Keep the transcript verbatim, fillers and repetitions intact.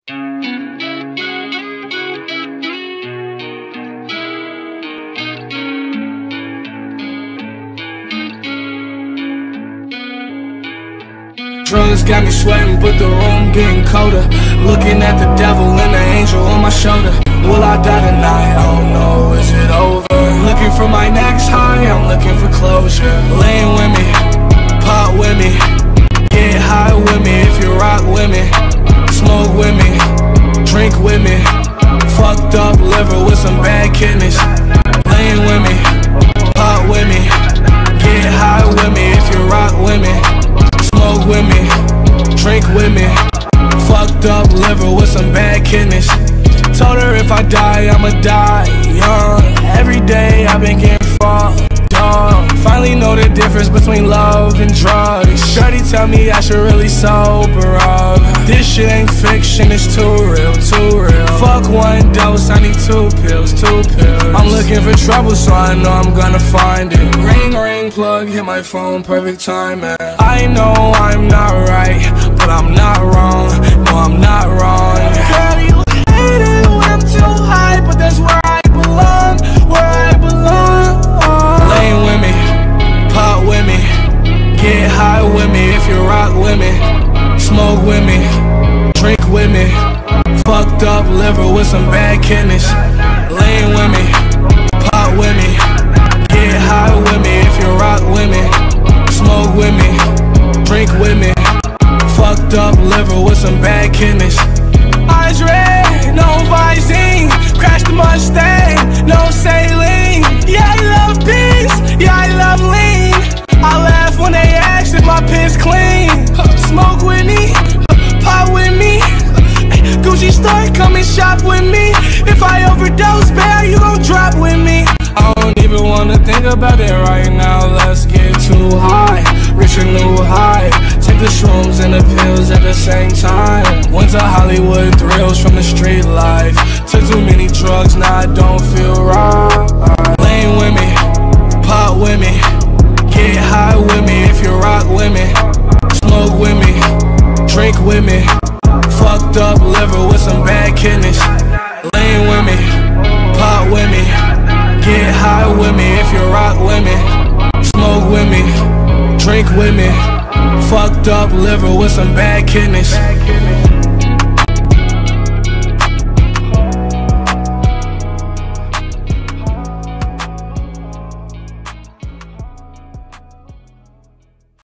Drugs got me sweating, but the room getting colder. Looking at the devil and the angel on my shoulder. Will I die tonight? I don't know, is it over? Looking for my next high, I'm looking for closure. Lean with me, pop with me, get high with me if you rock with me. Smoke with me, drink with me, fucked up liver with some bad kidneys. Lean with me, pop with me, get high with me if you rock with me. Smoke with me, drink with me, fucked up liver with some bad kidneys. Told her if I die, I'ma die young. Every day I've been getting fucked up. Finally know the difference between love and drugs. Shorty tell me I should really sober up. This shit ain't fiction, it's too real, too real. Fuck one dose, I need two pills, two pills. I'm looking for trouble, so I know I'm gonna find it. Ring, ring, plug, hit my phone, perfect time, man. I know I'm not right, but I'm not wrong. No, I'm not wrong. Girl, you hate it when I'm too high, but that's where I belong, where I belong. Lane with me, pop with me, get high with me if you rock with me. Smoke with me, drink with me, fucked up liver with some bad kidneys. Lane with me, pop with me, get high with me if you rock with me. Smoke with me, drink with me, fucked up liver with some bad kidneys. Eyes red, no Visine, crash the Mustang, no saline. Yeah, I love peace, yeah, I love lean. I laugh when they ask if my piss clean. Smoke with me, pop with me, Gucci store, come and shop with me. If I overdose, bear, you gon' drop with me. I don't even wanna think about it right now. Let's get too high, reach a new high. Take the shrooms and the pills at the same time. Went to Hollywood thrills from the street life. Took too many drugs, now I don't feel right. Lane with me, pop with me, get high with me if you rock with me. Smoke with me, drink with me, fucked up liver with some bad kidneys. Lane with me, pop with me, get high with me if you rock with me. Smoke with me, drink with me, fucked up liver with some bad kidneys.